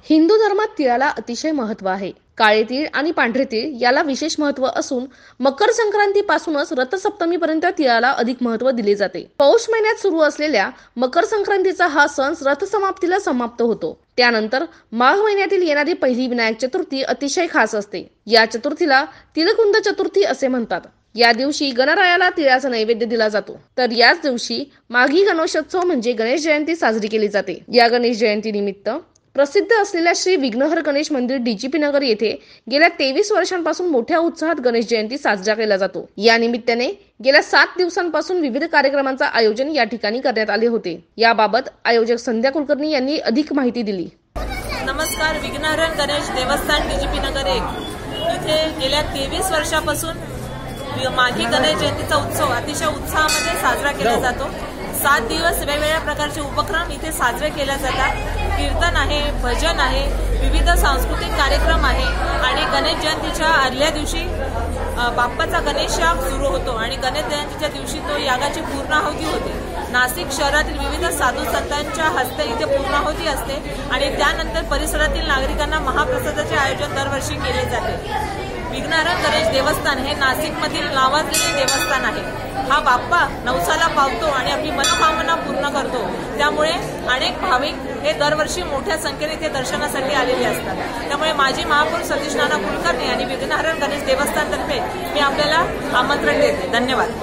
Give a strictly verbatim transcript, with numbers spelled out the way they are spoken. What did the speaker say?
हिंदू धर्मात तिळाला अतिशय महत्त्व आहे। काळे तीळ आणि पांढरे तीळ याला विशेष महत्त्व असून मकर संक्रांतीपासूनच रथसप्तमीपर्यंत तिळाला अधिक महत्त्व दिले जाते। पौष महिन्यात सुरू असलेल्या मकर संक्रांतीचा हा सण रथसमाप्तीला समाप्त होतो। त्यानंतर माघ महिन्यातील येणारी पहिली विनायक चतुर्थी अतिशय खास असते। या चतुर्थीला तिळकुंद चतुर्थी असे म्हणतात। या दिवशी गणरायाला तिळाचा नैवेद्य दिला जातो। तर याच दिवशी माघी गणेशोत्सव म्हणजे गणेश जयंती साजरी केली जाते। या गणेश जयंती निमित्त प्रसिद्ध असलेल्या श्री विघ्नहर गणेश मंदिर डीजीपी नगर येथे गेल्या तेवीस वर्षांपासून मोठ्या उत्साहात गणेश जयंती साजरा केला जातो। या निमित्ताने गेल्या सात दिवसांपासून विविध कार्यक्रमांचे आयोजन या ठिकाणी करण्यात आले होते। याबाबत आयोजक संध्या कुलकर्णी यांनी अधिक माहिती दिली। नमस्कार। विघ्नहर गणेश देवस्थान डीजीपी नगर एक इथे गेल्या तेवीस वर्षापासून माघी गणेश जयंतीचा उत्सव अतिशय उत्साहामध्ये साजरा केला जातो। सात दिवस वेगवेगळ्या प्रकारचे उपक्रम इथे साजरे केले जातात। कीर्तन आहे, भजन आहे, विविध सांस्कृतिक कार्यक्रम आहे आणि गणेश जयंतीच्या आदल्या दिवशी बाप्पाचा गणेश याग सुरू होतो आणि गणेश जयंतीच्या दिवशी तो यागाची पूर्णाहुती होते। नाशिक शहरातील विविध साधू संतांच्या हस्ते इथे पूर्णाहुती असते आणि त्यानंतर परिसरातील नागरिकांना महाप्रसादाचे आयोजन दरवर्षी केले जाते। विघ्नहर गणेश देवस्थान हे नाशिकमधील नावाजलेले देवस्थान आहे। हा बाप्पा नवसाला पावतो आणि आपली मनोकामना पूर्ण करतो। त्यामुळे अनेक भाविक हे दरवर्षी मोठ्या संख्येने इथे दर्शनासाठी आलेले असतात। त्यामुळे माजी महापौर सतीश नाना कुलकर्णी आणि विघ्नहर गणेश देवस्थानतर्फे मी आपल्याला आमंत्रण देते। धन्यवाद।